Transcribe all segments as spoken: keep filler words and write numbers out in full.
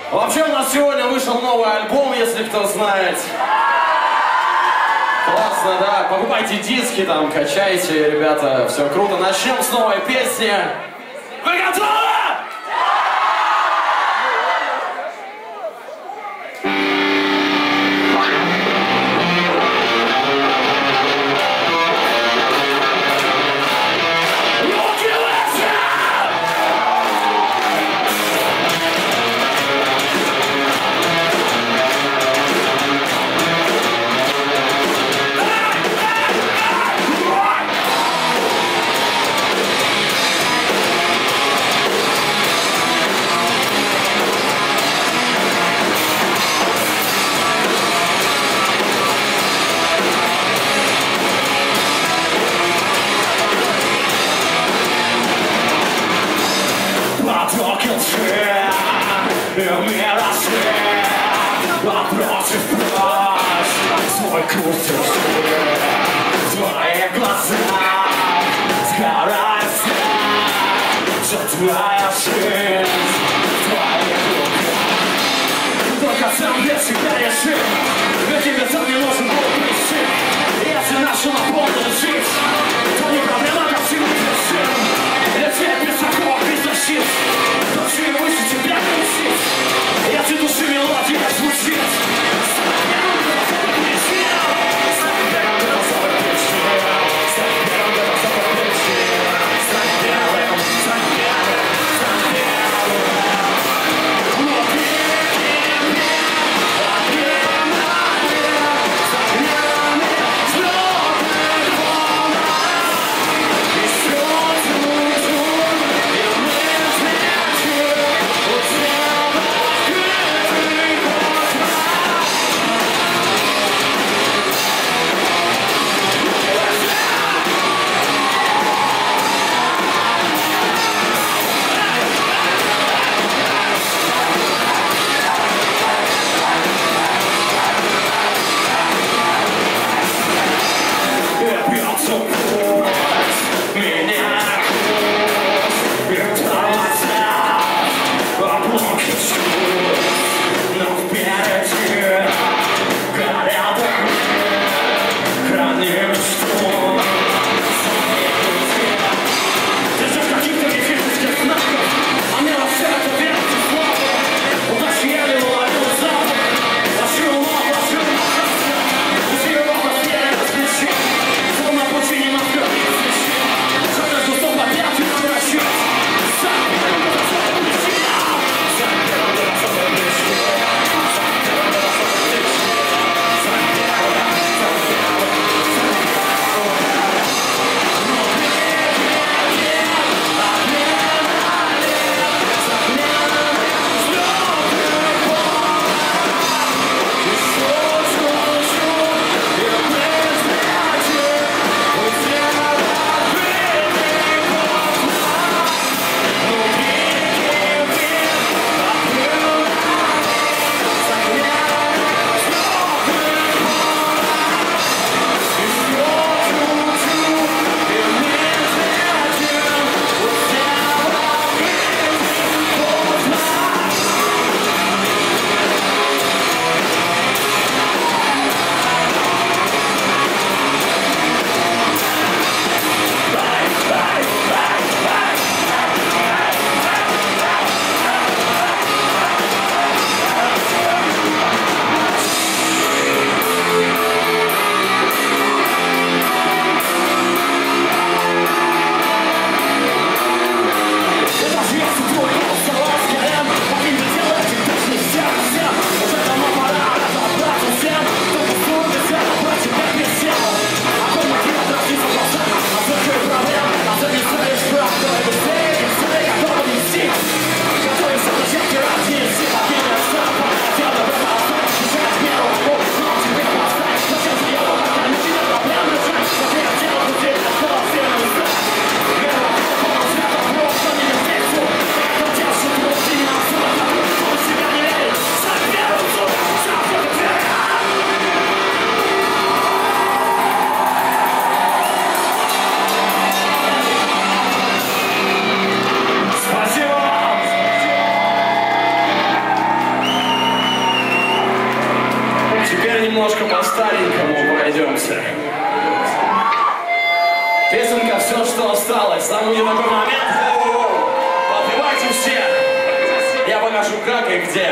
Вообще у нас сегодня вышел новый альбом, если кто знает. Классно, да. Покупайте диски там, качайте, ребята. Все круто. Начнем с новой песни. Вы готовы? Отбросив прочь свой курс в твоих глазах сгорает свет, вся твоя жизнь в твоих руках. Только сам для себя решил, ведь тебе сам не нужен был причин. Если нашел полную жизнь, то не проблема, как всему решил. Лететь без оков, без защит, души выше тебя кричит. Если души мелодия звучит, немножко по-старенькому пройдемся. Песенка «Все, что осталось». Там будет такой момент. Подпевайте все. Я покажу, как и где.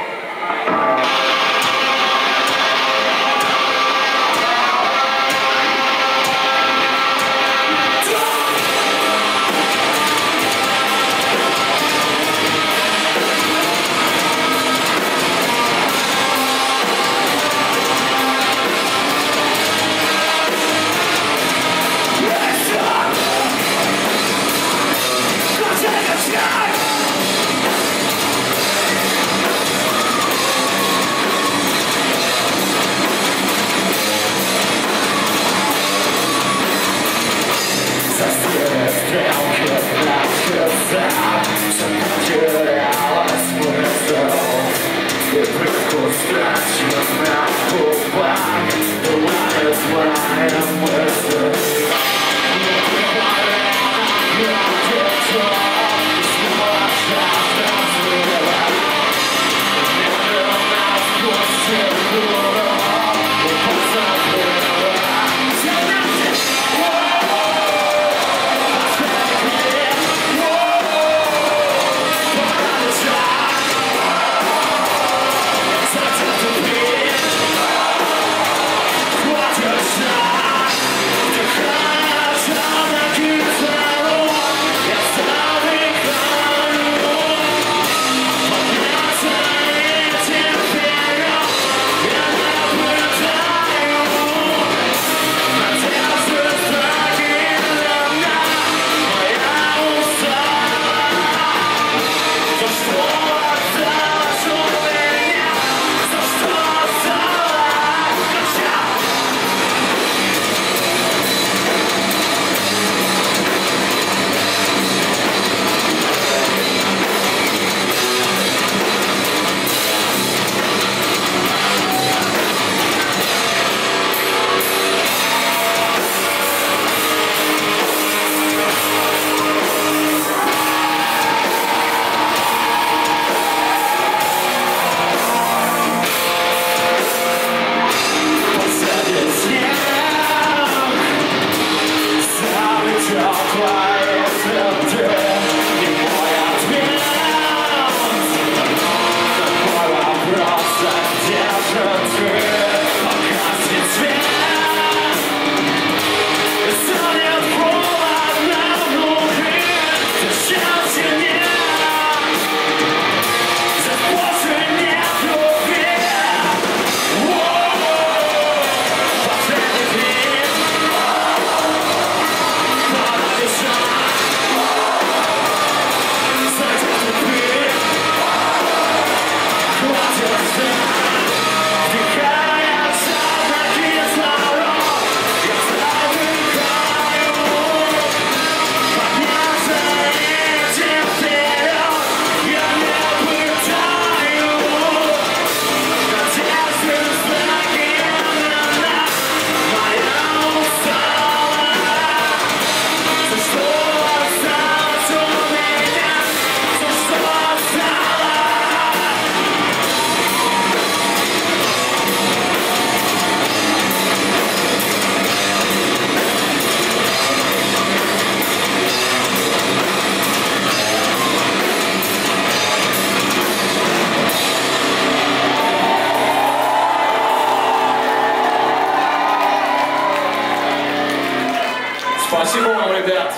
Спасибо вам, ребят.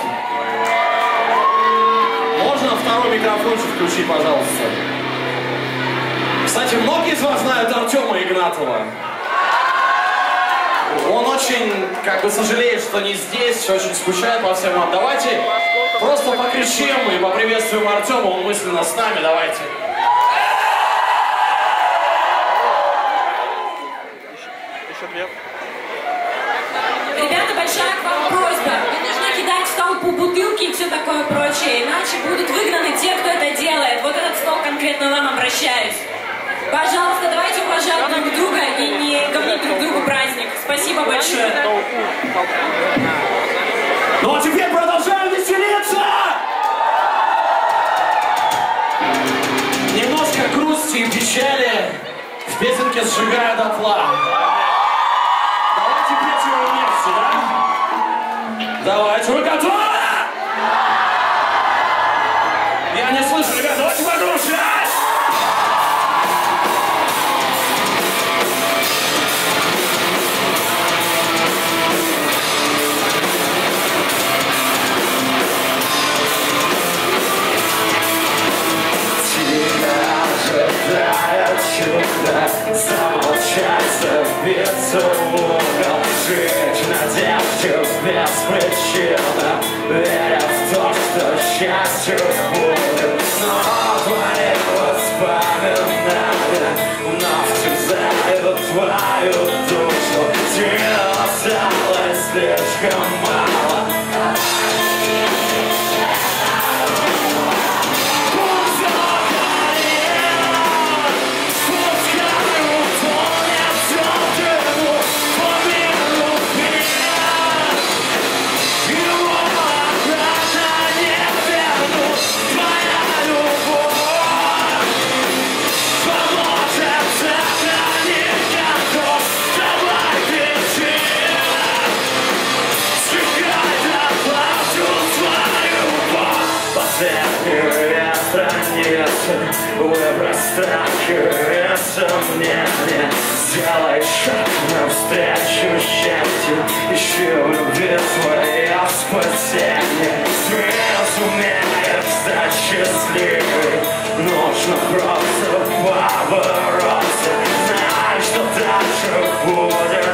Можно второй микрофончик включить, пожалуйста? Кстати, многие из вас знают Артема Игнатова. Он очень, как бы, сожалеет, что не здесь, очень скучает по всем вам. Давайте просто покричим и поприветствуем Артема, он мысленно с нами, давайте. Ребята, большая к вам просьба. Не нужно кидать в толпу бутылки и все такое прочее, иначе будут выгнаны те, кто это делает. Вот этот стол конкретно вам обращаюсь. Пожалуйста, давайте уважать друг друга и не говнить друг другу праздник. Спасибо большое. Ну а теперь продолжаем веселиться! Немножко грусти и печали в песенке «Сжигаю дотла». угол, жить надежду без причины, веря в то, что счастье будет. Но твои воспоминания вновь терзают твою душу. Сил осталось слишком мало. Последние страницы, выбрось страхи и сомнения. Сделай шаг навстречу счастью, ищи в любви свое спасение. Ты сумеешь стать счастливой, нужно просто побороться. Знай, что дальше будет